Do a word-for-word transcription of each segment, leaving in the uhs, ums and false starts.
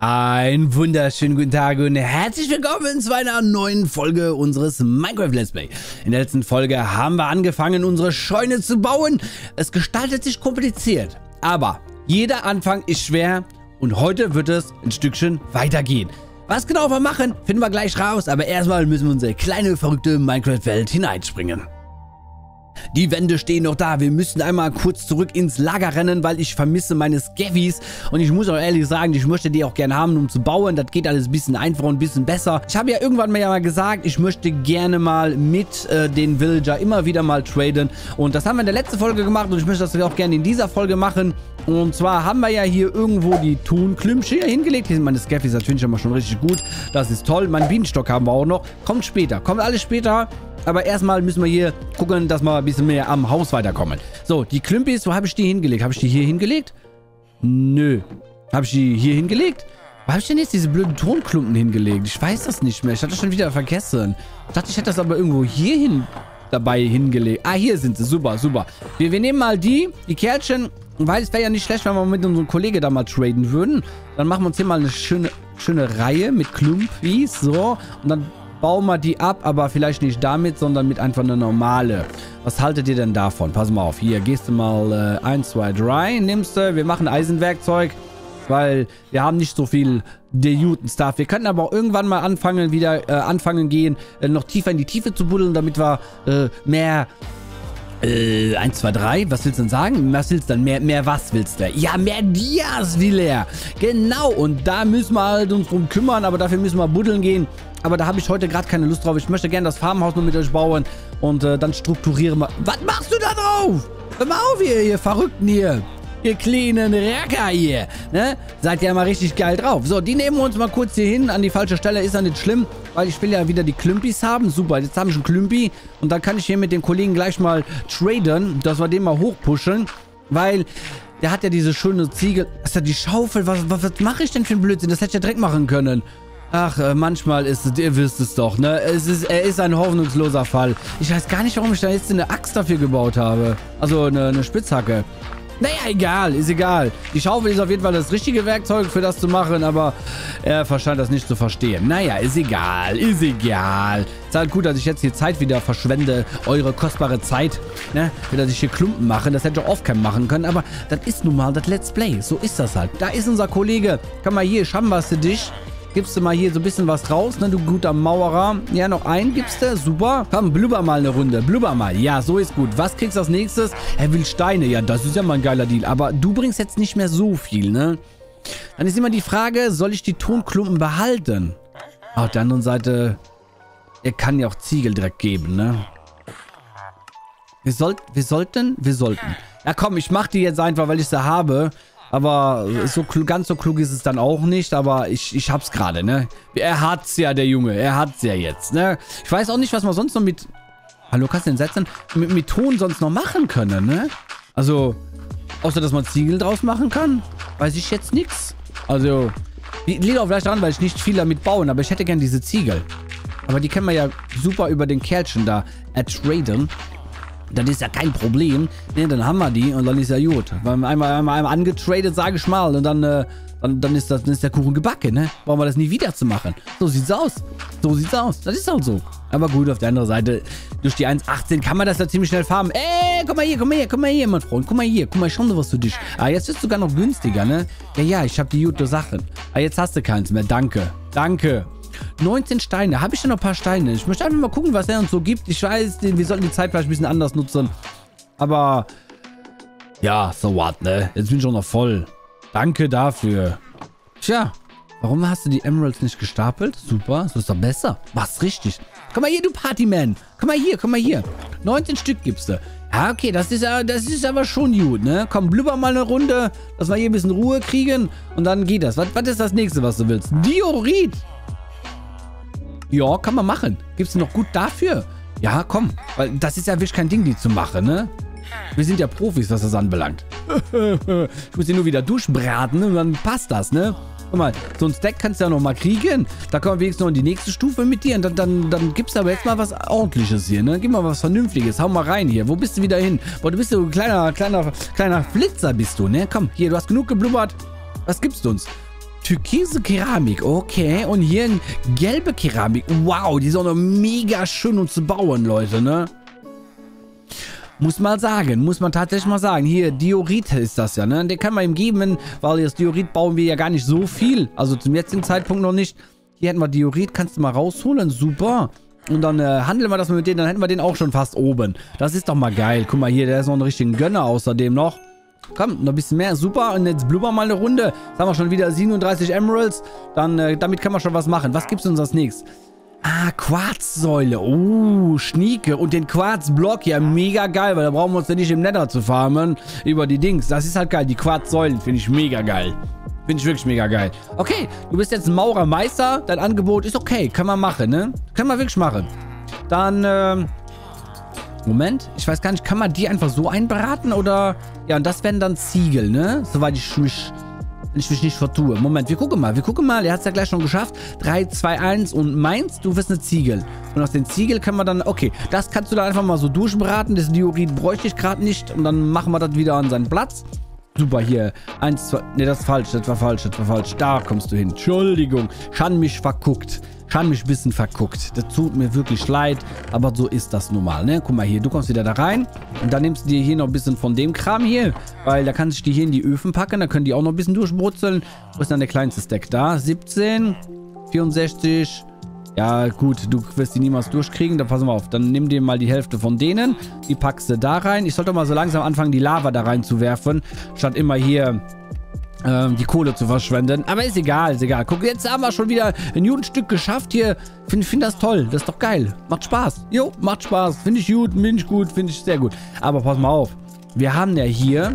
Einen wunderschönen guten Tag und herzlich willkommen zu einer neuen Folge unseres Minecraft Let's Play. In der letzten Folge haben wir angefangen, unsere Scheune zu bauen. Es gestaltet sich kompliziert, aber jeder Anfang ist schwer und heute wird es ein Stückchen weitergehen. Was genau wir machen, finden wir gleich raus, aber erstmal müssen wir unsere kleine, verrückte Minecraft-Welt hineinspringen. Die Wände stehen noch da. Wir müssen einmal kurz zurück ins Lager rennen, weil ich vermisse meine Scavies. Und ich muss auch ehrlich sagen, ich möchte die auch gerne haben, um zu bauen. Das geht alles ein bisschen einfacher und ein bisschen besser. Ich habe ja irgendwann mal ja mal gesagt, ich möchte gerne mal mit äh, den Villager immer wieder mal traden. Und das haben wir in der letzten Folge gemacht und ich möchte das auch gerne in dieser Folge machen. Und zwar haben wir ja hier irgendwo die Tonklümpchen hier hingelegt. Hier sind meine Scavies, das finde ich immer schon richtig gut. Das ist toll. Mein Bienenstock haben wir auch noch. Kommt später. Kommt alles später. Aber erstmal müssen wir hier gucken, dass wir ein bisschen mehr am Haus weiterkommen. So, die Klümpis, wo habe ich die hingelegt? Habe ich die hier hingelegt? Nö. Habe ich die hier hingelegt? Wo habe ich denn jetzt diese blöden Tonklumpen hingelegt? Ich weiß das nicht mehr. Ich hatte das schon wieder vergessen. Ich dachte, ich hätte das aber irgendwo hier hin dabei hingelegt. Ah, hier sind sie. Super, super. Wir, wir nehmen mal die, die Kärtchen. Weil es wäre ja nicht schlecht, wenn wir mit unserem Kollegen da mal traden würden. Dann machen wir uns hier mal eine schöne, schöne Reihe mit Klumpis. So. Und dann bauen wir die ab, aber vielleicht nicht damit, sondern mit einfach einer normale. Was haltet ihr denn davon? Pass mal auf. Hier, gehst du mal äh, eins, zwei, drei. Nimmst du. Wir machen Eisenwerkzeug, weil wir haben nicht so viel Dejuten-Stuff. Wir könnten aber auch irgendwann mal anfangen, wieder äh, anfangen gehen, äh, noch tiefer in die Tiefe zu buddeln, damit wir äh, mehr... Äh, eins, zwei, drei, was willst du denn sagen? Was willst du denn? Mehr, mehr was willst du? Ja, mehr Dias will er. Genau, und da müssen wir halt uns drum kümmern, aber dafür müssen wir buddeln gehen. Aber da habe ich heute gerade keine Lust drauf. Ich möchte gerne das Farmhaus nur mit euch bauen und äh, dann strukturieren wir. Was machst du da drauf? Hör mal auf hier, ihr Verrückten hier. Ihr kleinen Racker hier. Ne? Seid ja mal richtig geil drauf. So, die nehmen wir uns mal kurz hier hin. An die falsche Stelle ist ja nicht schlimm, weil ich will ja wieder die Klümpis haben. Super, jetzt habe ich einen Klümpi. Und dann kann ich hier mit den Kollegen gleich mal traden, dass wir den mal hochpushen. Weil der hat ja diese schöne Ziegel. Das ist ja die Schaufel. Was, was, was mache ich denn für einen Blödsinn? Das hätte ich ja direkt machen können. Ach, äh, manchmal ist es, ihr wisst es doch, ne? Es ist, er ist ein hoffnungsloser Fall. Ich weiß gar nicht, warum ich da jetzt eine Axt dafür gebaut habe. Also eine, eine Spitzhacke. Naja, egal, ist egal. Die Schaufel ist auf jeden Fall das richtige Werkzeug für das zu machen, aber er scheint das nicht zu verstehen. Naja, ist egal, ist egal. Ist halt gut, dass ich jetzt hier Zeit wieder verschwende, eure kostbare Zeit, ne? Dass ich hier Klumpen mache, das hätte ich auch Offcam machen können, aber das ist nun mal das Let's Play. So ist das halt. Da ist unser Kollege. Komm mal hier, schamberst du dich. Gibst du mal hier so ein bisschen was raus, ne, du guter Mauerer. Ja, noch einen gibst du, super. Komm, blubber mal eine Runde, blubber mal. Ja, so ist gut. Was kriegst du als nächstes? Er will Steine. Ja, das ist ja mal ein geiler Deal. Aber du bringst jetzt nicht mehr so viel, ne? Dann ist immer die Frage, soll ich die Tonklumpen behalten? Auf der anderen Seite, er kann ja auch Ziegel direkt geben, ne? Wir sollten, wir sollten, wir sollten. Ja, komm, ich mach die jetzt einfach, weil ich sie habe. Aber so ganz so klug ist es dann auch nicht, aber ich, ich hab's gerade, ne? Er hat's ja, der Junge, er hat's ja jetzt, ne? Ich weiß auch nicht, was man sonst noch mit... Hallo, kannst du den setzen? Mit, mit Ton sonst noch machen können, ne? Also, außer dass man Ziegel draus machen kann, weiß ich jetzt nichts. Also, liegt auch vielleicht daran, weil ich nicht viel damit bauen, aber ich hätte gern diese Ziegel. Aber die können wir ja super über den Kerlchen da ertraden. Das ist ja kein Problem. Ne, dann haben wir die und dann ist ja gut. Weil wir einmal, einmal, einmal angetradet, sage ich mal. Und dann, äh, dann, dann, ist das, dann ist der Kuchen gebacken, ne? Brauchen wir das nie wieder zu machen. So sieht's aus. So sieht's aus. Das ist auch so. Aber gut, auf der anderen Seite, durch die eins achtzehn kann man das ja ziemlich schnell farmen. Ey, guck mal hier, guck mal hier, guck mal hier, mein Freund. Guck mal hier, guck mal, ich schau dir was für dich. Ah, jetzt ist es sogar noch günstiger, ne? Ja, ja, ich habe die gute Sachen. Ah, jetzt hast du keins mehr. Danke. Danke. neunzehn Steine. Habe ich schon noch ein paar Steine? Ich möchte einfach mal gucken, was er uns so gibt. Ich weiß, wir sollten die Zeit vielleicht ein bisschen anders nutzen. Aber ja, so what, ne? Jetzt bin ich auch noch voll. Danke dafür. Tja, warum hast du die Emeralds nicht gestapelt? Super, so ist doch besser. Mach's richtig. Komm mal hier, du Partyman. Komm mal hier, komm mal hier. neunzehn Stück gibst du. Ja, okay, das ist, das ist aber schon gut, ne? Komm, blubber mal eine Runde, dass wir hier ein bisschen Ruhe kriegen. Und dann geht das. Was, was ist das nächste, was du willst? Diorit. Ja, kann man machen. Gibt's noch gut dafür? Ja, komm. Weil das ist ja wirklich kein Ding, die zu machen, ne? Wir sind ja Profis, was das anbelangt. Ich muss die nur wieder durchbraten und dann passt das, ne? Guck mal, so ein Stack kannst du ja noch mal kriegen. Da kommen wir wenigstens noch in die nächste Stufe mit dir. Und dann, dann, dann gibt's aber jetzt mal was Ordentliches hier, ne? Gib mal was Vernünftiges. Hau mal rein hier. Wo bist du wieder hin? Boah, du bist so ein kleiner, kleiner, kleiner Flitzer bist du, ne? Komm, hier, du hast genug geblubbert. Was gibst du uns? türkise Keramik. Okay. Und hier ein gelbe Keramik. Wow, die ist auch noch mega schön, um zu bauen, Leute, ne? Muss man sagen, muss man tatsächlich mal sagen. Hier, Diorit ist das ja, ne? Den kann man ihm geben, weil das Diorit bauen wir ja gar nicht so viel. Also zum jetzigen Zeitpunkt noch nicht. Hier hätten wir Diorit, kannst du mal rausholen. Super. Und dann äh, handeln wir das mit denen, dann hätten wir den auch schon fast oben. Das ist doch mal geil. Guck mal hier, der ist noch ein richtiger Gönner außerdem noch. Komm, noch ein bisschen mehr. Super. Und jetzt blubbern wir mal eine Runde. Jetzt haben wir schon wieder siebenunddreißig Emeralds. Dann, äh, damit kann man schon was machen. Was gibt's uns als nächstes? Ah, Quarzsäule. Oh, Schnieke. Und den Quarzblock. Ja, mega geil, weil da brauchen wir uns ja nicht im Nether zu farmen. Über die Dings. Das ist halt geil. Die Quarzsäulen finde ich mega geil. Finde ich wirklich mega geil. Okay, du bist jetzt ein Maurermeister. Dein Angebot ist okay. Kann man machen, ne? Kann man wirklich machen. Dann, ähm... Moment. Ich weiß gar nicht, kann man die einfach so einbraten oder... Ja, und das wären dann Ziegel, ne? Soweit ich mich... Wenn ich mich nicht vertue. Moment, wir gucken mal. Wir gucken mal. Er hat es ja gleich schon geschafft. drei, zwei, eins und meins, du wirst eine Ziegel. Und aus den Ziegel können wir dann... Okay, das kannst du da einfach mal so durchbraten. Das Diorit bräuchte ich gerade nicht. Und dann machen wir das wieder an seinen Platz. Super, hier. Eins, zwei... Ne, das ist falsch. Das war falsch. Das war falsch. Da kommst du hin. Entschuldigung. Schan mich verguckt. Schan mich ein bisschen verguckt. Das tut mir wirklich leid. Aber so ist das normal, ne? Guck mal hier. Du kommst wieder da rein. Und dann nimmst du dir hier noch ein bisschen von dem Kram hier. Weil da kannst du die hier in die Öfen packen. Da können die auch noch ein bisschen durchbrutzeln. Wo ist dann der kleinste Stack da? siebzehn. vierundsechzig. Ja, gut. Du wirst die niemals durchkriegen. Da passen wir auf. Dann nimm dir mal die Hälfte von denen. Die packst du da rein. Ich sollte mal so langsam anfangen, die Lava da rein zu werfen. Statt immer hier... die Kohle zu verschwenden. Aber ist egal, ist egal. Guck, jetzt haben wir schon wieder ein gutes Stück geschafft hier. Finde find das toll. Das ist doch geil. Macht Spaß. Jo, macht Spaß. Finde ich gut, finde ich gut, finde ich sehr gut. Aber pass mal auf. Wir haben ja hier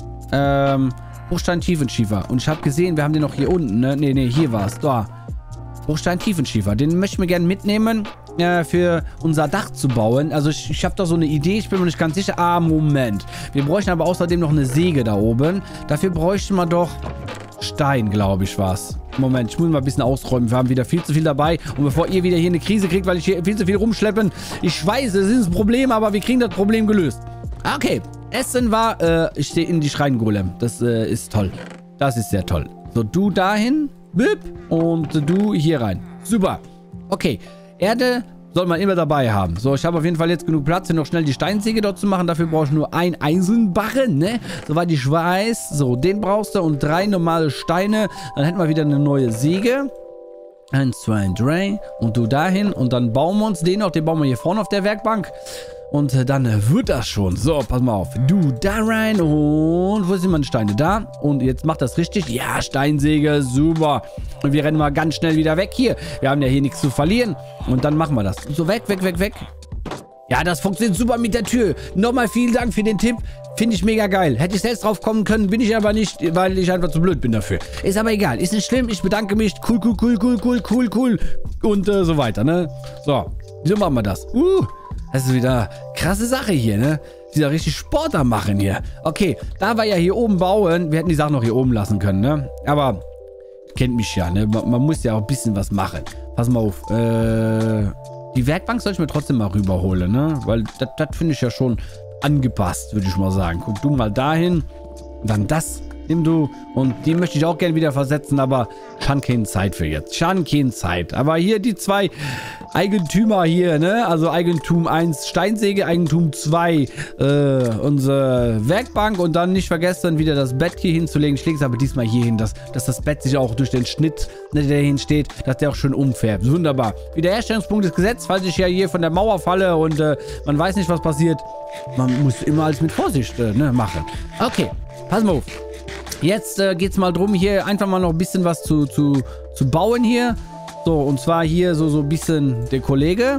ähm, Bruchstein-Tiefenschiefer. Und ich habe gesehen, wir haben den noch hier unten, ne? Ne, ne, hier war es. Da. Bruchstein-Tiefenschiefer. Den möchten wir gerne mitnehmen, äh, für unser Dach zu bauen. Also ich, ich habe da so eine Idee. Ich bin mir nicht ganz sicher. Ah, Moment. Wir bräuchten aber außerdem noch eine Säge da oben. Dafür bräuchten wir doch Stein, glaube ich, was. Moment, ich muss mal ein bisschen ausräumen. Wir haben wieder viel zu viel dabei. Und bevor ihr wieder hier eine Krise kriegt, weil ich hier viel zu viel rumschleppen. Ich weiß, es ist ein Problem, aber wir kriegen das Problem gelöst. Okay. Essen war, äh, ich stehe in die Schreingolem. Das äh, ist toll. Das ist sehr toll. So, du dahin. Bip. Und du hier rein. Super. Okay. Erde soll man immer dabei haben. So, ich habe auf jeden Fall jetzt genug Platz, hier noch schnell die Steinsäge dort zu machen. Dafür brauche ich nur ein Eisenbarren, ne? Soweit ich weiß. So, den brauchst du und drei normale Steine. Dann hätten wir wieder eine neue Säge. Eins, zwei, drei. Und du dahin. Und dann bauen wir uns den noch. Den bauen wir hier vorne auf der Werkbank. Und äh, dann äh, wird das schon. So, pass mal auf. Du da rein. Und wo sind meine Steine? Da. Und jetzt macht das richtig. Ja, Steinsäge. Super. Und wir rennen mal ganz schnell wieder weg hier. Wir haben ja hier nichts zu verlieren. Und dann machen wir das. So, weg, weg, weg, weg. Ja, das funktioniert super mit der Tür. Nochmal vielen Dank für den Tipp. Finde ich mega geil. Hätte ich selbst drauf kommen können, bin ich aber nicht, weil ich einfach zu blöd bin dafür. Ist aber egal. Ist nicht schlimm. Ich bedanke mich. Cool, cool, cool, cool, cool, cool, cool. Und äh, so weiter, ne? So. So machen wir das. Uh. Das ist wieder krasse Sache hier, ne? Dieser richtig Sport am machen hier. Okay, da wir ja hier oben bauen, wir hätten die Sachen noch hier oben lassen können, ne? Aber, kennt mich ja, ne? Man, man muss ja auch ein bisschen was machen. Pass mal auf, äh... die Werkbank soll ich mir trotzdem mal rüberholen, ne? Weil das finde ich ja schon angepasst, würde ich mal sagen. Guck du mal dahin, dann das nimm du. Und die möchte ich auch gerne wieder versetzen, aber schon keine Zeit für jetzt. Schon keine Zeit. Aber hier die zwei Eigentümer hier, ne? Also Eigentum eins Steinsäge, Eigentum zwei äh, unsere Werkbank und dann nicht vergessen, wieder das Bett hier hinzulegen. Ich lege es aber diesmal hier hin, dass, dass das Bett sich auch durch den Schnitt, ne, der hier steht, dass der auch schön umfärbt. Wunderbar. Wiederherstellungspunkt ist gesetzt, falls ich ja hier von der Mauer falle und äh, man weiß nicht, was passiert. Man muss immer alles mit Vorsicht äh, ne, machen. Okay, pass mal auf. Jetzt äh, geht es mal drum, hier einfach mal noch ein bisschen was zu, zu, zu bauen hier. So, und zwar hier so, so ein bisschen der Kollege.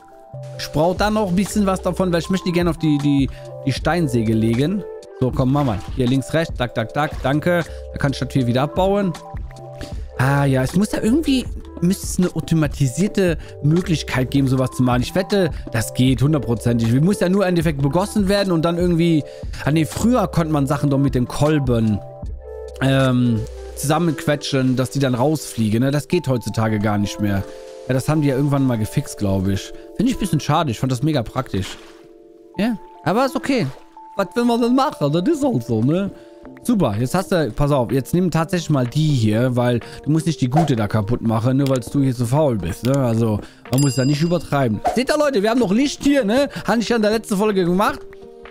Ich brauche da noch ein bisschen was davon, weil ich möchte die gerne auf die, die, die Steinsäge legen. So, komm, mach mal. Hier links, rechts. Dack, dack, dack. Danke. Da kann ich das hier wieder abbauen. Ah ja, es muss ja irgendwie... müsste es eine automatisierte Möglichkeit geben, sowas zu machen. Ich wette, das geht hundertprozentig. Wir muss ja nur im Endeffekt begossen werden und dann irgendwie... Ah ne, früher konnte man Sachen doch mit den Kolben ähm, zusammenquetschen, dass die dann rausfliegen. Ne? Das geht heutzutage gar nicht mehr. Ja, das haben die ja irgendwann mal gefixt, glaube ich. Finde ich ein bisschen schade. Ich fand das mega praktisch. Ja, aber ist okay. Was will man denn machen? Das ist halt so, ne? Super, jetzt hast du, pass auf, jetzt nimm tatsächlich mal die hier, weil du musst nicht die gute da kaputt machen, nur weil du hier so faul bist, ne? Also, man muss da nicht übertreiben. Seht ihr, Leute, wir haben noch Licht hier, ne? Hatte ich ja in der letzten Folge gemacht.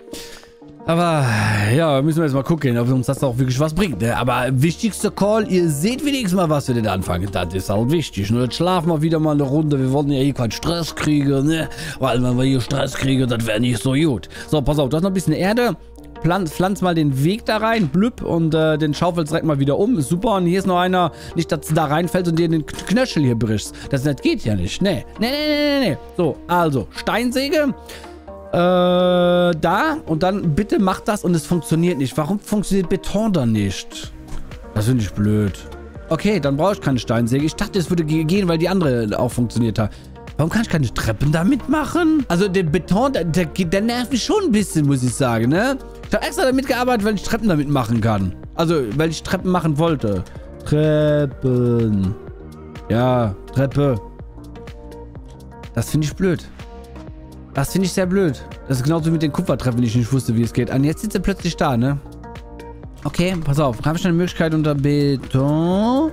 Aber, ja, müssen wir jetzt mal gucken, ob uns das auch wirklich was bringt, ne? Aber wichtigster Call, ihr seht wenigstens mal, was wir denn anfangen. Das ist halt wichtig, ne? Jetzt schlafen wir wieder mal eine Runde. Wir wollen ja hier keinen Stress kriegen, ne? Weil, wenn wir hier Stress kriegen, das wäre nicht so gut. So, pass auf, du hast noch ein bisschen Erde. Pflanz, pflanz mal den Weg da rein, blüpp, und äh, den schaufelst direkt mal wieder um. Super, und hier ist noch einer, nicht, dass du da reinfällst und dir den Knöchel hier brichst. Das, das geht ja nicht, nee. Nee, nee, nee, nee, nee. So, also, Steinsäge, äh, da, und dann bitte mach das und es funktioniert nicht. Warum funktioniert Beton dann nicht? Das finde ich blöd. Okay, dann brauche ich keine Steinsäge. Ich dachte, es würde gehen, weil die andere auch funktioniert hat. Warum kann ich keine Treppen damit machen? Also der Beton, der, der, der nervt mich schon ein bisschen, muss ich sagen, ne? Ich habe extra damit gearbeitet, weil ich Treppen damit machen kann. Also, weil ich Treppen machen wollte. Treppen. Ja, Treppe. Das finde ich blöd. Das finde ich sehr blöd. Das ist genauso mit den Kupfertreppen, die ich nicht wusste, wie es geht. Und jetzt sitzt er plötzlich da, ne? Okay, pass auf. Habe ich eine Möglichkeit unter Beton?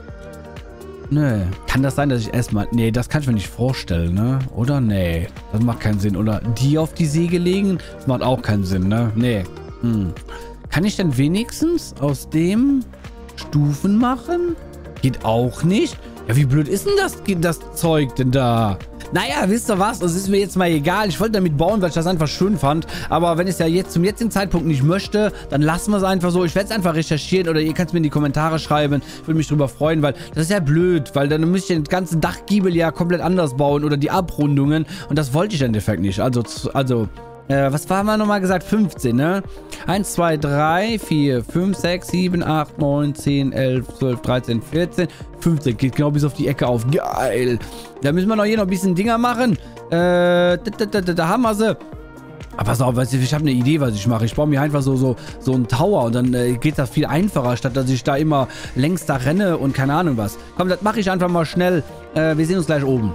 Nö. Kann das sein, dass ich erstmal... Nee, das kann ich mir nicht vorstellen, ne? Oder? Nee. Das macht keinen Sinn. Oder die auf die Säge legen? Das macht auch keinen Sinn, ne? Nee. Hm. Kann ich denn wenigstens aus dem Stufen machen? Geht auch nicht. Ja, wie blöd ist denn das, das Zeug denn da? Naja, wisst ihr was? Das ist mir jetzt mal egal. Ich wollte damit bauen, weil ich das einfach schön fand. Aber wenn ich es ja jetzt zum jetzigen Zeitpunkt nicht möchte, dann lassen wir es einfach so. Ich werde es einfach recherchieren oder ihr könnt es mir in die Kommentare schreiben. Ich würde mich drüber freuen, weil das ist ja blöd, weil dann müsste ich den ganzen Dachgiebel ja komplett anders bauen oder die Abrundungen. Und das wollte ich im Endeffekt nicht. Also, also... Äh, was haben wir nochmal gesagt? fünfzehn, ne? eins, zwei, drei, vier, fünf, sechs, sieben, acht, neun, zehn, elf, zwölf, dreizehn, vierzehn, fünfzehn. Geht genau bis auf die Ecke auf. Geil. Da müssen wir noch hier noch ein bisschen Dinger machen. Äh, da, da, da, da haben wir sie. Aber pass auf, weißt du, ich habe eine Idee, was ich mache. Ich baue mir einfach so, so, so einen Tower und dann äh, geht das viel einfacher, statt dass ich da immer längs da renne und keine Ahnung was. Komm, das mache ich einfach mal schnell. Äh, wir sehen uns gleich oben.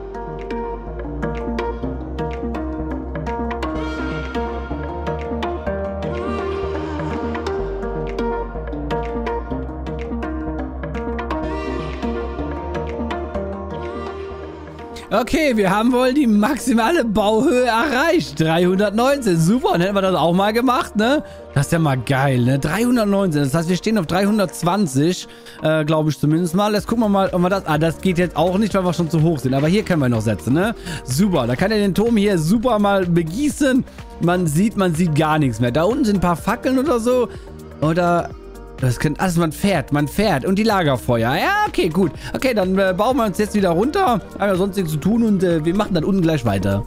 Okay, wir haben wohl die maximale Bauhöhe erreicht. dreihundertneunzehn. Super, dann hätten wir das auch mal gemacht, ne? Das ist ja mal geil, ne? dreihundertneunzehn. Das heißt, wir stehen auf dreihundertzwanzig, äh, glaube ich zumindest mal. Jetzt gucken wir mal, ob wir das... Ah, das geht jetzt auch nicht, weil wir schon zu hoch sind. Aber hier können wir noch setzen, ne? Super, da kann er den Turm hier super mal begießen. Man sieht, man sieht gar nichts mehr. Da unten sind ein paar Fackeln oder so. Oder... Das kann, also man fährt, man fährt. Und die Lagerfeuer. Ja, okay, gut. Okay, dann äh, bauen wir uns jetzt wieder runter. Haben ja sonst nichts zu tun und äh, wir machen dann unten gleich weiter.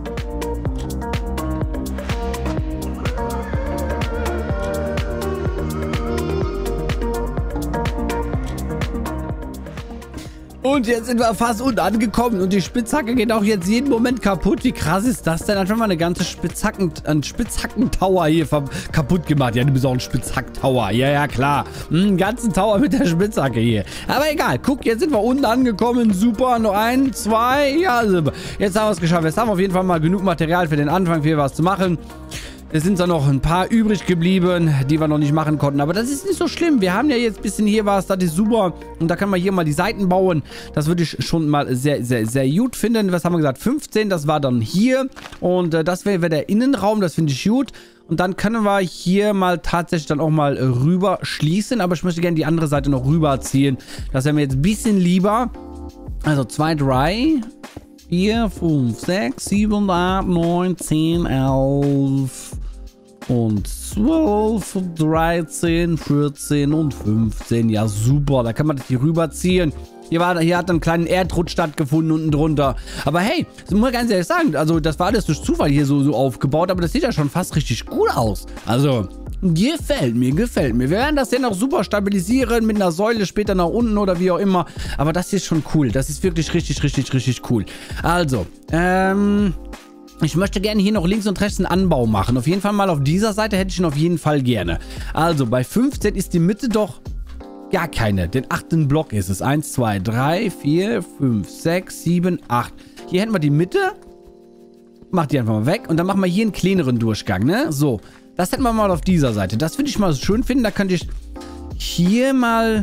Und jetzt sind wir fast unten angekommen und die Spitzhacke geht auch jetzt jeden Moment kaputt. Wie krass ist das denn? Einfach mal eine ganze Spitzhacken, ein Spitzhacken-Tower hier kaputt gemacht. Ja, du bist auch ein Spitzhack-Tower. Ja, ja, klar. Einen ganzen Tower mit der Spitzhacke hier. Aber egal. Guck, jetzt sind wir unten angekommen. Super. Noch ein, zwei. Ja, super. Jetzt haben wir es geschafft. Jetzt haben wir auf jeden Fall mal genug Material für den Anfang, für was zu machen. Es sind zwar noch ein paar übrig geblieben, die wir noch nicht machen konnten. Aber das ist nicht so schlimm. Wir haben ja jetzt ein bisschen hier was. Das ist super. Und da kann man hier mal die Seiten bauen. Das würde ich schon mal sehr, sehr, sehr gut finden. Was haben wir gesagt? fünfzehn. Das war dann hier. Und äh, das wäre wär der Innenraum. Das finde ich gut. Und dann können wir hier mal tatsächlich dann auch mal rüber schließen. Aber ich möchte gerne die andere Seite noch rüberziehen. Das wäre mir jetzt ein bisschen lieber. Also zwei, drei... vier, fünf, sechs, sieben, acht, neun, zehn, elf und zwölf, dreizehn, vierzehn und fünfzehn. Ja, super. Da kann man das hier rüberziehen. Hier, war, hier hat einen kleinen Erdrutsch stattgefunden unten drunter. Aber hey, das muss man ganz ehrlich sagen, also das war alles durch Zufall hier so, so aufgebaut, aber das sieht ja schon fast richtig gut aus. Also... Gefällt mir, gefällt mir. Wir werden das dann auch super stabilisieren mit einer Säule später nach unten oder wie auch immer. Aber das hier ist schon cool. Das ist wirklich richtig, richtig, richtig cool. Also, ähm... ich möchte gerne hier noch links und rechts einen Anbau machen. Auf jeden Fall mal auf dieser Seite hätte ich ihn auf jeden Fall gerne. Also, bei fünfzehn ist die Mitte doch gar keine. Den achten Block ist es. eins, zwei, drei, vier, fünf, sechs, sieben, acht. Hier hätten wir die Mitte. Mach die einfach mal weg. Und dann machen wir hier einen kleineren Durchgang, ne? So. Das hätten wir mal auf dieser Seite. Das würde ich mal schön finden. Da könnte ich hier mal...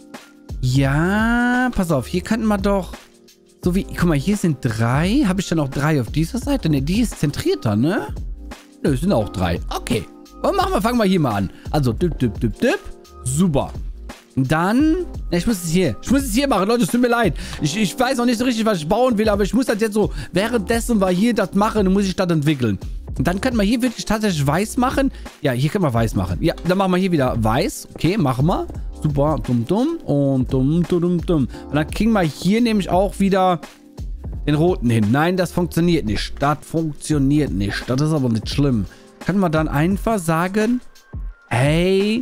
Ja, pass auf. Hier könnten wir doch... So wie... Guck mal, hier sind drei. Habe ich dann auch drei auf dieser Seite? Ne, die ist zentrierter, ne? Ne, es sind auch drei. Okay. Und machen wir, fangen wir hier mal an. Also, dip, dip, dip, dip. Super. Dann... Ne, ich muss es hier. Ich muss es hier machen, Leute. Es tut mir leid. Ich, ich weiß noch nicht so richtig, was ich bauen will, aber ich muss das jetzt so... Währenddessen wir hier das machen, dann muss ich das entwickeln. Und dann können wir hier wirklich tatsächlich weiß machen. Ja, hier können wir weiß machen. Ja, dann machen wir hier wieder weiß. Okay, machen wir. Super. Dumm, dumm. Und dumm, dumm, dumm, dumm. Und dann kriegen wir hier nämlich auch wieder den roten hin. Nein, das funktioniert nicht. Das funktioniert nicht. Das ist aber nicht schlimm. Können wir dann einfach sagen, hey,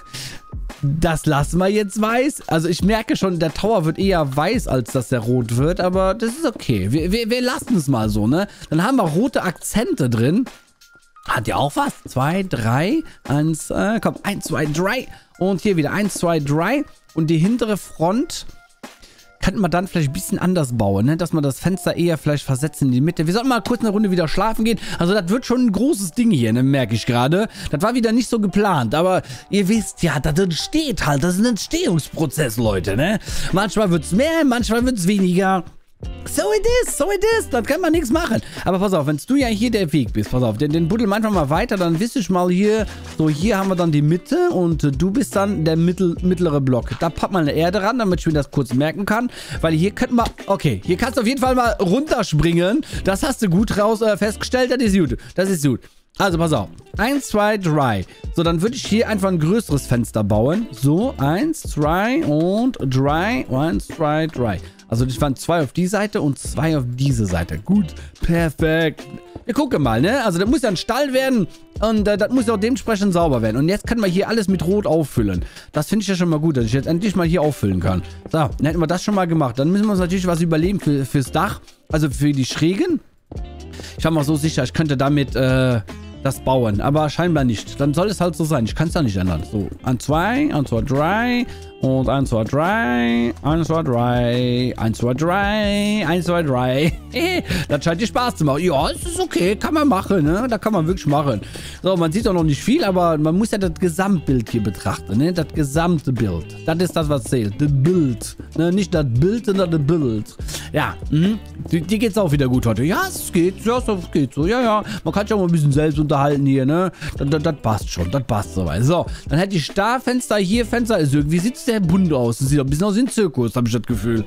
das lassen wir jetzt weiß. Also ich merke schon, der Tower wird eher weiß, als dass der rot wird. Aber das ist okay. Wir, wir, wir lassen es mal so, ne? Dann haben wir rote Akzente drin. Hat ja auch was. Zwei, drei, eins, äh, komm, eins, zwei, drei. Und hier wieder eins, zwei, drei. Und die hintere Front könnten wir dann vielleicht ein bisschen anders bauen, ne? Dass man das Fenster eher vielleicht versetzt in die Mitte. Wir sollten mal kurz eine Runde wieder schlafen gehen. Also das wird schon ein großes Ding hier, ne? Merke ich gerade. Das war wieder nicht so geplant, aber ihr wisst ja, das entsteht halt. Das ist ein Entstehungsprozess, Leute, ne? Manchmal wird es mehr, manchmal wird es weniger. So it is, so it is. Das kann man nichts machen. Aber pass auf, wenn du ja hier der Weg bist, pass auf, den, den buddel manchmal mal weiter, dann wisst ich mal hier, so hier haben wir dann die Mitte und äh, du bist dann der mittel, mittlere Block. Da packt mal eine Erde ran, damit ich mir das kurz merken kann, weil hier könnten wir, okay, hier kannst du auf jeden Fall mal runterspringen. Das hast du gut raus äh, festgestellt, das ist gut, das ist gut. Also, pass auf. Eins, zwei, drei. So, dann würde ich hier einfach ein größeres Fenster bauen. So, eins, zwei und drei. Eins, zwei, drei. Also, das waren zwei auf die Seite und zwei auf diese Seite. Gut, perfekt. Wir gucken mal, ne? Also, das muss ja ein Stall werden und äh, das muss ja auch dementsprechend sauber werden. Und jetzt können wir hier alles mit Rot auffüllen. Das finde ich ja schon mal gut, dass ich jetzt endlich mal hier auffüllen kann. So, dann hätten wir das schon mal gemacht. Dann müssen wir uns natürlich was überlegen für, fürs Dach. Also, für die Schrägen. Ich war mal so sicher, ich könnte damit, äh... das bauen, aber scheinbar nicht. Dann soll es halt so sein. Ich kann es ja nicht ändern. So, eins, zwei, eins, zwei, drei und eins, zwei, drei, eins, zwei, drei, eins, zwei, drei, eins, zwei, drei. Das scheint dir Spaß zu machen. Ja, es ist okay, kann man machen, ne? Da kann man wirklich machen. So, man sieht auch noch nicht viel, aber man muss ja das Gesamtbild hier betrachten, ne? Das gesamte Bild. Das ist das, was zählt. Das Bild. Ne? Nicht das Bild, sondern das Bild. Ja, mhm. Dir geht's auch wieder gut heute. Ja, es geht. Ja, es geht so. Ja, ja. Man kann sich auch mal ein bisschen selbst unterhalten hier, ne? Das, das, das passt schon. Das passt soweit. So, dann hätte ich da Fenster, hier Fenster. Also irgendwie sieht es sehr bunt aus. Das sieht ein bisschen aus wie ein Zirkus, habe ich das Gefühl.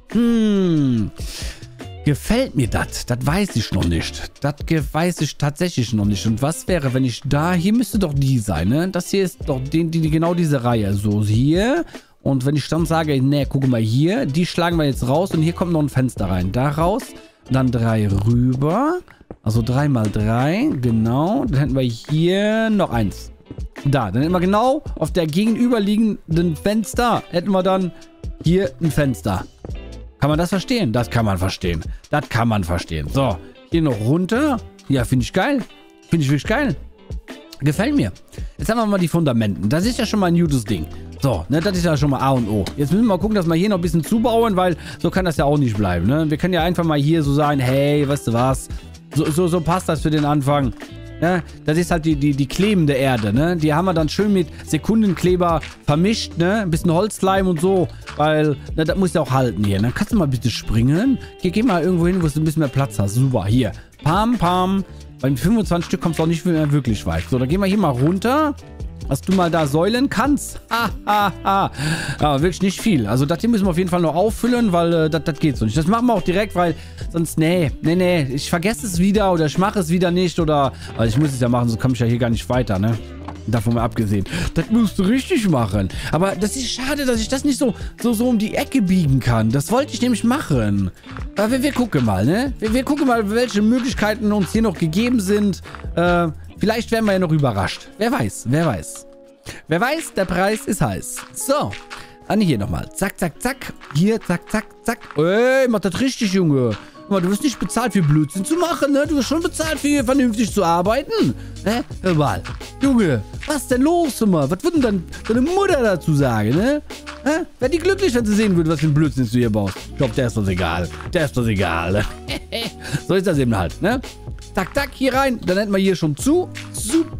Hm. Gefällt mir das? Das weiß ich noch nicht. Das weiß ich tatsächlich noch nicht. Und was wäre, wenn ich da... Hier müsste doch die sein, ne? Das hier ist doch die, die, genau diese Reihe. So, hier... Und wenn ich dann sage, ne, guck mal hier, die schlagen wir jetzt raus und hier kommt noch ein Fenster rein. Da raus, dann drei rüber. Also drei mal drei, genau. Dann hätten wir hier noch eins. Da, dann hätten wir genau auf der gegenüberliegenden Fenster, hätten wir dann hier ein Fenster. Kann man das verstehen? Das kann man verstehen. Das kann man verstehen. So, hier noch runter. Ja, finde ich geil. Finde ich wirklich geil. Gefällt mir. Jetzt haben wir mal die Fundamenten. Das ist ja schon mal ein gutes Ding. So, ne, das ist ja schon mal A und O. Jetzt müssen wir mal gucken, dass wir hier noch ein bisschen zubauen, weil so kann das ja auch nicht bleiben, ne? Wir können ja einfach mal hier so sagen, hey, weißt du was? So, so, so passt das für den Anfang. Ja, das ist halt die, die, die klebende Erde, ne? Die haben wir dann schön mit Sekundenkleber vermischt, ne? Ein bisschen Holzleim und so, weil, ne, das muss ja auch halten hier, ne? Kannst du mal bitte springen? Geh, geh mal irgendwo hin, wo du ein bisschen mehr Platz hast. Super, hier. Pam, pam. Bei fünfundzwanzig Stück kommst du auch nicht mehr wirklich weit. So, dann gehen wir hier mal runter. Dass du mal da säulen kannst. Ha, ha, ha. Ja, wirklich nicht viel. Also das hier müssen wir auf jeden Fall noch auffüllen, weil äh, das geht so nicht. Das machen wir auch direkt, weil sonst, nee, nee, nee. Ich vergesse es wieder oder ich mache es wieder nicht oder... Also ich muss es ja machen, sonst komme ich ja hier gar nicht weiter, ne? Davon mal abgesehen. Das musst du richtig machen. Aber das ist schade, dass ich das nicht so, so, so um die Ecke biegen kann. Das wollte ich nämlich machen. Aber wir, wir gucken mal, ne? Wir, wir gucken mal, welche Möglichkeiten uns hier noch gegeben sind. Äh... Vielleicht werden wir ja noch überrascht. Wer weiß, wer weiß. Wer weiß, der Preis ist heiß. So, dann hier nochmal. Zack, zack, zack. Hier, zack, zack, zack. Ey, mach das richtig, Junge. Guck mal, du wirst nicht bezahlt für Blödsinn zu machen, ne? Du wirst schon bezahlt für hier vernünftig zu arbeiten. Ne? Hör mal. Junge, was denn los, immer? Was würde denn dann deine Mutter dazu sagen, ne? Hä? Wäre die glücklich, wenn sie sehen würde, was für ein Blödsinn du hier baust. Ich glaube, der ist das egal. Der ist das egal. So ist das eben halt, ne? Zack, zack, hier rein. Dann hätten wir hier schon zu. Super.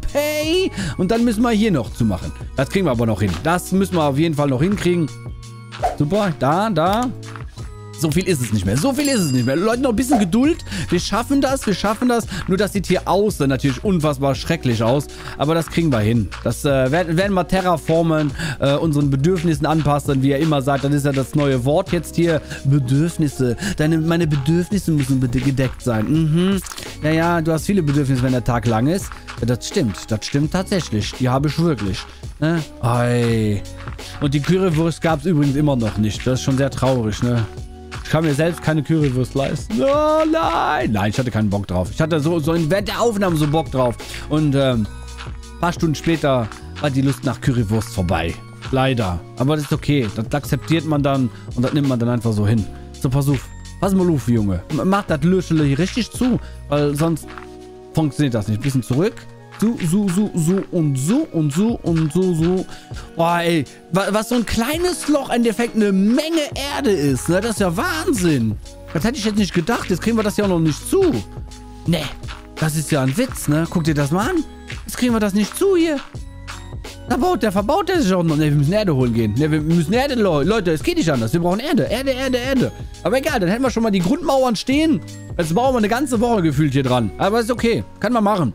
Pay. Und dann müssen wir hier noch zu machen. Das kriegen wir aber noch hin. Das müssen wir auf jeden Fall noch hinkriegen. Super, da, da. So viel ist es nicht mehr. So viel ist es nicht mehr. Leute, noch ein bisschen Geduld. Wir schaffen das, wir schaffen das. Nur das sieht hier außen natürlich unfassbar schrecklich aus. Aber das kriegen wir hin. Das äh, werden, werden wir terraformen, äh, unseren Bedürfnissen anpassen. Wie er immer sagt, das ist ja das neue Wort jetzt hier. Bedürfnisse. Deine, meine Bedürfnisse müssen bitte gedeckt sein. Mhm. Ja, ja, du hast viele Bedürfnisse, wenn der Tag lang ist. Ja, das stimmt. Das stimmt tatsächlich. Die habe ich wirklich. Ne? Ei. Und die Currywurst gab es übrigens immer noch nicht. Das ist schon sehr traurig, ne? Ich kann mir selbst keine Currywurst leisten. Oh nein. Nein, ich hatte keinen Bock drauf. Ich hatte so, so während der Aufnahme so Bock drauf. Und ähm, ein paar Stunden später war die Lust nach Currywurst vorbei. Leider. Aber das ist okay. Das akzeptiert man dann und das nimmt man dann einfach so hin. So, pass auf. Pass mal auf, Junge. Mach das Löschele hier richtig zu, weil sonst funktioniert das nicht. Ein bisschen zurück. So, so, so, so und so und so und so, so. Boah, ey. Was so ein kleines Loch im Endeffekt eine Menge Erde ist, ne? Das ist ja Wahnsinn. Das hätte ich jetzt nicht gedacht. Jetzt kriegen wir das ja auch noch nicht zu. Ne, das ist ja ein Witz, ne? Guck dir das mal an. Jetzt kriegen wir das nicht zu hier. Da baut der, verbaut der sich auch noch. Ne, wir müssen Erde holen gehen. Ne, wir müssen Erde, Leute. Es geht nicht anders. Wir brauchen Erde. Erde, Erde, Erde. Aber egal, dann hätten wir schon mal die Grundmauern stehen. Jetzt bauen wir eine ganze Woche gefühlt hier dran. Aber ist okay. Kann man machen.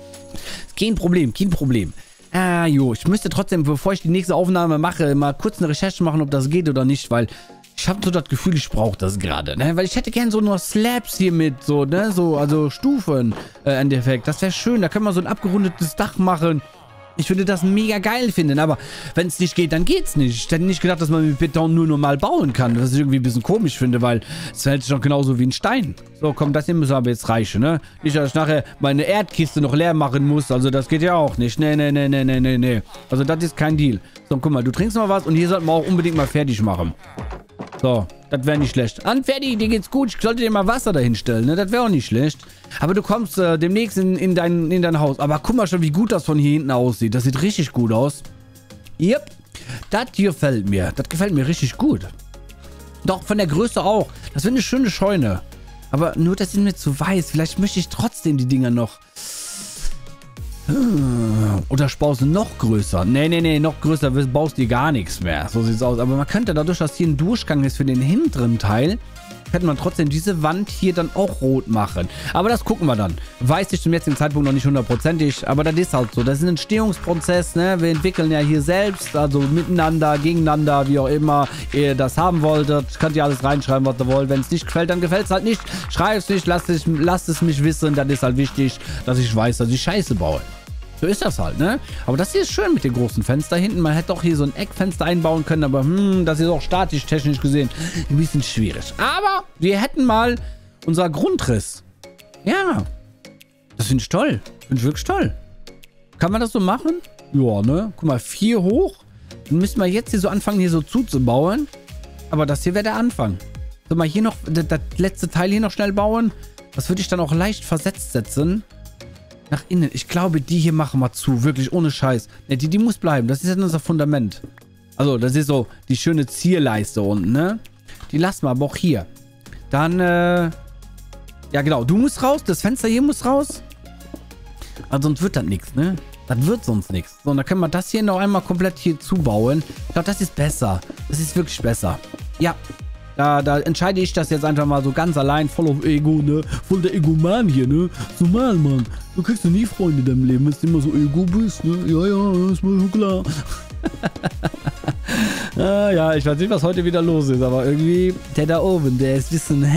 Kein Problem, kein Problem. Ah, jo, ich müsste trotzdem, bevor ich die nächste Aufnahme mache, mal kurz eine Recherche machen, ob das geht oder nicht, weil ich habe so das Gefühl, ich brauche das gerade, ne? Weil ich hätte gern so nur Slabs hier mit, so, ne? So, also Stufen, äh, im Endeffekt. Das wäre schön, da können wir so ein abgerundetes Dach machen. Ich würde das mega geil finden, aber wenn es nicht geht, dann geht's nicht. Ich hätte nicht gedacht, dass man mit Beton nur normal bauen kann, was ich irgendwie ein bisschen komisch finde, weil es verhält sich doch genauso wie ein Stein. So, komm, das hier müssen aber jetzt reichen, ne? Nicht, dass ich nachher meine Erdkiste noch leer machen muss, also das geht ja auch nicht. Nee, nee, nee, nee, nee, nee, nee. Also das ist kein Deal. So, guck mal, du trinkst mal was und hier sollten wir auch unbedingt mal fertig machen. So, das wäre nicht schlecht. An, fertig, dir geht's gut. Ich sollte dir mal Wasser dahinstellen, ne? Das wäre auch nicht schlecht. Aber du kommst äh, demnächst in, in, dein, in dein Haus. Aber guck mal schon, wie gut das von hier hinten aussieht. Das sieht richtig gut aus. Yep. Das hier gefällt mir. Das gefällt mir richtig gut. Doch, von der Größe auch. Das wird eine schöne Scheune. Aber nur, das ist mir zu weiß. Vielleicht möchte ich trotzdem die Dinger noch... Oder baust du noch größer? Nee, nee, nee, noch größer baust du gar nichts mehr. So sieht's aus. Aber man könnte dadurch, dass hier ein Durchgang ist für den hinteren Teil, könnte man trotzdem diese Wand hier dann auch rot machen. Aber das gucken wir dann. Weiß ich zum jetzigen Zeitpunkt noch nicht hundertprozentig, aber das ist halt so. Das ist ein Entstehungsprozess, ne? Wir entwickeln ja hier selbst, also miteinander, gegeneinander, wie auch immer ihr das haben wolltet. Könnt ihr alles reinschreiben, was ihr wollt. Wenn es nicht gefällt, dann gefällt es halt nicht. Schreibt es nicht, lasst es, lasst es mich wissen. Das ist halt wichtig, dass ich weiß, dass ich Scheiße baue. So ist das halt, ne? Aber das hier ist schön mit den großen Fenstern hinten. Man hätte auch hier so ein Eckfenster einbauen können, aber hm, das ist auch statisch, technisch gesehen ein bisschen schwierig. Aber wir hätten mal unser Grundriss. Ja, das finde ich toll. Finde ich wirklich toll. Kann man das so machen? Ja, ne? Guck mal, vier hoch. Dann müssen wir jetzt hier so anfangen, hier so zuzubauen. Aber das hier wäre der Anfang. So, mal hier noch, das, das letzte Teil hier noch schnell bauen. Das würde ich dann auch leicht versetzt setzen. Nach innen. Ich glaube, die hier machen wir zu. Wirklich, ohne Scheiß. Ne, die, die muss bleiben. Das ist ja unser Fundament. Also, das ist so die schöne Zierleiste unten, ne? Die lassen wir aber auch hier. Dann, äh... ja, genau. Du musst raus. Das Fenster hier muss raus. Also, sonst wird das nichts, ne? Das wird sonst nichts. So, und dann können wir das hier noch einmal komplett hier zubauen. Ich glaube, das ist besser. Das ist wirklich besser. Ja. Da, da entscheide ich das jetzt einfach mal so ganz allein, voll auf Ego, ne? Voll der Egoman hier, ne? So mal, Mann. Du kriegst ja nie Freunde in deinem Leben, wenn du immer so Ego bist, ne? Ja, ja, ist mir schon klar. ah, ja, ich weiß nicht, was heute wieder los ist, aber irgendwie, der da oben, der ist ein bisschen...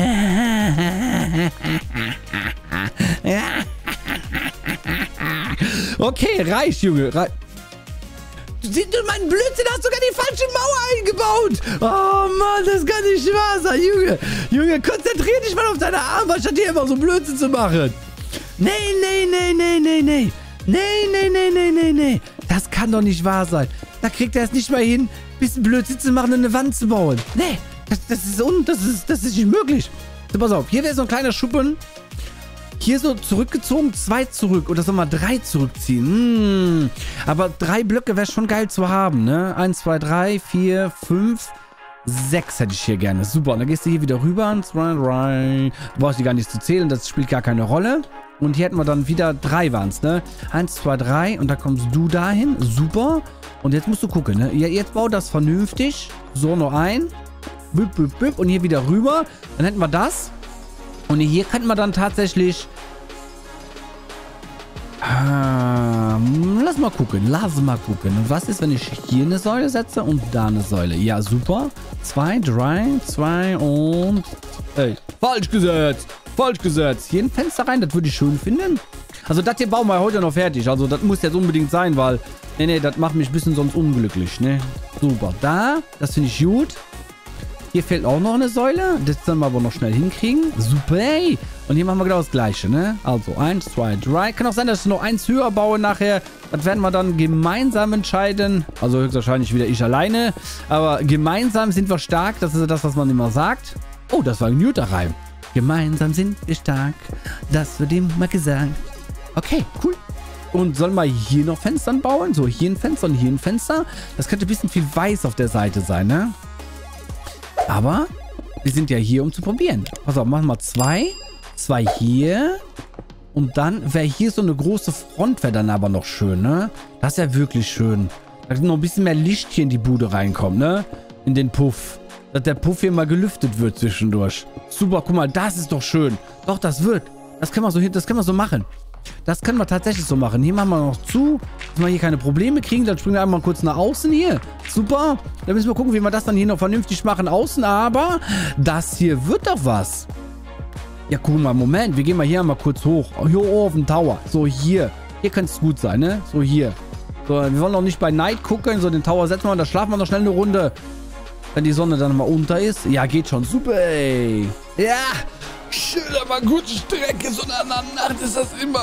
okay, reicht, Junge, reicht. Siehst du, mein Blödsinn, hast sogar die falsche Mauer eingebaut. Oh Mann, das kann nicht wahr sein, Junge. Junge, konzentrier dich mal auf deine Arme, statt hier immer so Blödsinn zu machen. Nee, nee, nee, nee, nee, nee. Nee, nee, nee, nee, nee, nee. Das kann doch nicht wahr sein. Da kriegt er es nicht mal hin, ein bisschen Blödsinn zu machen und eine Wand zu bauen. Nee, das, das ist un, das ist, das ist nicht möglich. So, pass auf, hier wäre so ein kleiner Schuppen. Hier so zurückgezogen, zwei zurück. Oder soll mal drei zurückziehen? Hm. Aber drei Blöcke wäre schon geil zu haben, ne? Eins, zwei, drei, vier, fünf, sechs hätte ich hier gerne. Super. Und dann gehst du hier wieder rüber. Zwei, drei. Du brauchst die gar nicht zu zählen. Das spielt gar keine Rolle. Und hier hätten wir dann wieder drei waren es, ne? Eins, zwei, drei. Und da kommst du dahin. Super. Und jetzt musst du gucken, ne? Jetzt bau das vernünftig. So, noch ein. Büpp, büpp, büpp. Und hier wieder rüber. Dann hätten wir das. Und hier könnten wir dann tatsächlich... Ah, lass mal gucken. Lass mal gucken. Und was ist, wenn ich hier eine Säule setze und da eine Säule? Ja, super. Zwei, drei, zwei und... Ey, falsch gesetzt. Falsch gesetzt. Hier ein Fenster rein, das würde ich schön finden. Also das hier bauen wir heute noch fertig. Also das muss jetzt unbedingt sein, weil... Nee, nee, das macht mich ein bisschen sonst unglücklich, ne? Super. Da, das finde ich gut. Hier fehlt auch noch eine Säule. Das können wir aber noch schnell hinkriegen. Super, ey. Und hier machen wir genau das Gleiche, ne? Also eins, zwei, drei. Kann auch sein, dass ich noch eins höher baue nachher. Das werden wir dann gemeinsam entscheiden. Also höchstwahrscheinlich wieder ich alleine. Aber gemeinsam sind wir stark. Das ist das, was man immer sagt. Oh, das war ein guter Reim. Gemeinsam sind wir stark. Das wird immer gesagt. Okay, cool. Und sollen wir hier noch Fenster bauen? So, hier ein Fenster und hier ein Fenster. Das könnte ein bisschen viel weiß auf der Seite sein, ne? Aber wir sind ja hier, um zu probieren. Pass auf, machen wir zwei. Zwei hier. Und dann wäre hier so eine große Front, wäre dann aber noch schön, ne? Das ist ja wirklich schön. Da noch ein bisschen mehr Licht hier in die Bude reinkommt, ne? In den Puff. Dass der Puff hier mal gelüftet wird zwischendurch. Super, guck mal, das ist doch schön. Doch, das wird. Das können wir so, das können wir so machen. Das können wir tatsächlich so machen. Hier machen wir noch zu, dass wir hier keine Probleme kriegen. Dann springen wir einmal kurz nach außen hier. Super. Dann müssen wir gucken, wie wir das dann hier noch vernünftig machen außen. Aber das hier wird doch was. Ja, guck mal, Moment. Wir gehen mal hier einmal kurz hoch. Hier auf den Tower. So, hier. Hier könnte es gut sein, ne? So, hier. So, wir wollen noch nicht bei Night gucken. So, den Tower setzen wir. Da schlafen wir noch schnell eine Runde. Wenn die Sonne dann mal unter ist. Ja, geht schon. Super, ey. Ja. Schön, aber gute Strecke, so eine Nacht ist das immer.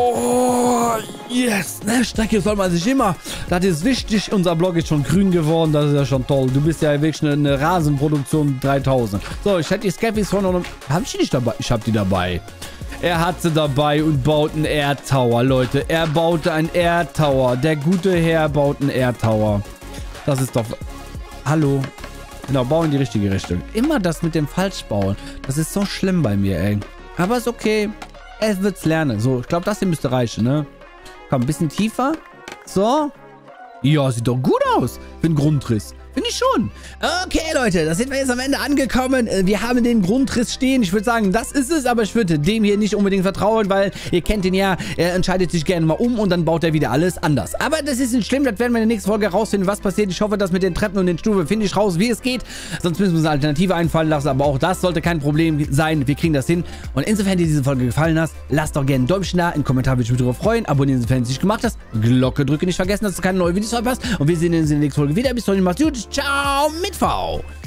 Oh, yes. Ne, Strecke soll man sich immer. Das ist wichtig. Unser Blog ist schon grün geworden. Das ist ja schon toll. Du bist ja wirklich eine, eine Rasenproduktion dreitausend. So, ich hätte die Scaffys von und... Hab ich die nicht dabei? Ich hab die dabei. Er hat sie dabei und baut einen Air Tower, Leute. Er baute einen Air Tower. Der gute Herr baut einen Air Tower. Das ist doch... Hallo. Genau, bauen in die richtige Richtung. Immer das mit dem Falschbauen. Das ist so schlimm bei mir, ey. Aber ist okay. Er wird's lernen. So, ich glaube, das hier müsste reichen, ne? Komm, ein bisschen tiefer. So. Ja, sieht doch gut aus. Für einen Grundriss. Finde ich schon. Okay, Leute, da sind wir jetzt am Ende angekommen. Wir haben den Grundriss stehen. Ich würde sagen, das ist es, aber ich würde dem hier nicht unbedingt vertrauen, weil ihr kennt ihn ja, er entscheidet sich gerne mal um und dann baut er wieder alles anders. Aber das ist nicht schlimm, das werden wir in der nächsten Folge rausfinden, was passiert. Ich hoffe, dass mit den Treppen und den Stufen finde ich raus, wie es geht. Sonst müssen wir uns eine Alternative einfallen lassen, aber auch das sollte kein Problem sein. Wir kriegen das hin. Und insofern dir diese Folge gefallen hat, lasst doch gerne ein Däumchen da, einen Kommentar würde ich mich darüber freuen. Abonnieren, wenn du es nicht gemacht hast. Glocke drücken, nicht vergessen, dass du keine neuen Videos verpasst. Und wir sehen uns in der nächsten Folge wieder. Bis dahin, macht's gut. Ciao mit V.